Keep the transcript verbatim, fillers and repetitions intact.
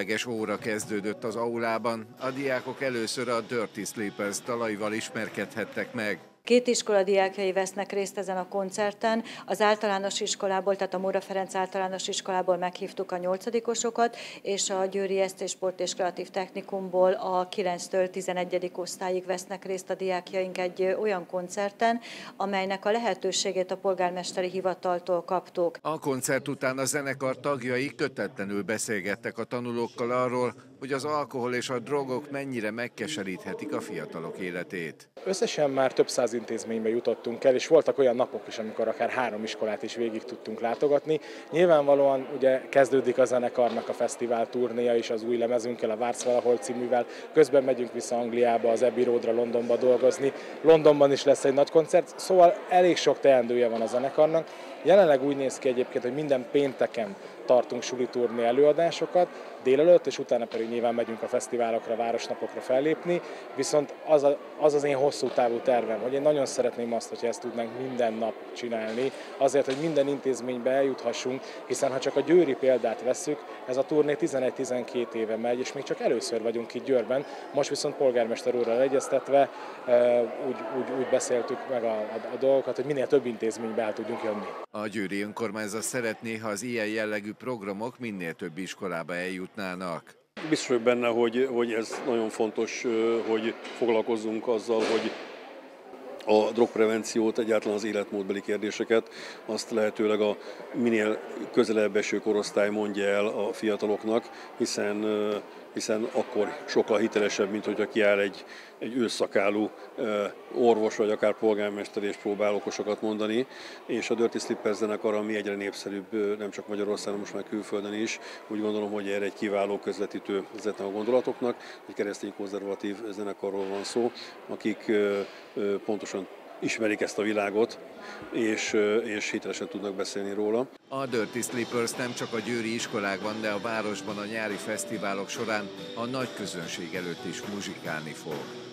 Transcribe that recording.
különleges óra kezdődött az aulában. A diákok először a Dirty Sleepers dalaival ismerkedhettek meg. Két iskola diákjai vesznek részt ezen a koncerten. Az általános iskolából, tehát a Móra Ferenc általános iskolából meghívtuk a nyolcadikosokat, és a Győri Esztés Sport és Kreatív Technikumból a kilenctől tizenegyedik osztályig vesznek részt a diákjaink egy olyan koncerten, amelynek a lehetőségét a polgármesteri hivataltól kaptuk. A koncert után a zenekar tagjai kötetlenül beszélgettek a tanulókkal arról, hogy az alkohol és a drogok mennyire megkeseríthetik a fiatalok életét. Összesen már több száz intézménybe jutottunk el, és voltak olyan napok is, amikor akár három iskolát is végig tudtunk látogatni. Nyilvánvalóan ugye kezdődik a zenekarnak a fesztivál turnéja is az új lemezünkkel, a Vársz valahol cíművel. Közben megyünk vissza Angliába, az Abbey Roadra, Londonba dolgozni. Londonban is lesz egy nagy koncert, szóval elég sok teendője van a zenekarnak. Jelenleg úgy néz ki egyébként, hogy minden pénteken tartunk suliturné előadásokat, délelőtt, és utána pedig nyilván megyünk a fesztiválokra, városnapokra fellépni, viszont az, a, az az én hosszú távú tervem, hogy én nagyon szeretném azt, hogy ezt tudnánk minden nap csinálni, azért, hogy minden intézménybe eljuthassunk, hiszen ha csak a győri példát vesszük, ez a turné tizenegy-tizenkét éve megy, és még csak először vagyunk itt Győrben, most viszont polgármester úrral egyeztetve úgy, úgy, úgy beszéltük meg a, a, a dolgokat, hogy minél több intézménybe el tudjunk jönni. A győri önkormányzat szeretné, ha az ilyen jellegű programok minél több iskolába eljutnának. Biztos vagyok benne, hogy, hogy ez nagyon fontos, hogy foglalkozzunk azzal, hogy a drogprevenciót, egyáltalán az életmódbeli kérdéseket, azt lehetőleg a minél közelebb eső korosztály mondja el a fiataloknak, hiszen, hiszen akkor sokkal hitelesebb, mint hogyha kiáll egy, egy ősszakálú orvos, vagy akár polgármester és próbál okosokat mondani, és a Dirty Sleepers zenekar, ami egyre népszerűbb, nem csak Magyarországon, most már külföldön is, úgy gondolom, hogy erre egy kiváló közvetítő ezeknek a gondolatoknak, egy keresztény konzervatív zenekarról van szó, akik pontosan ismerik ezt a világot, és, és hitelesen tudnak beszélni róla. A Dirty Sleepers nem csak a győri iskolákban, de a városban a nyári fesztiválok során a nagy közönség előtt is muzsikálni fog.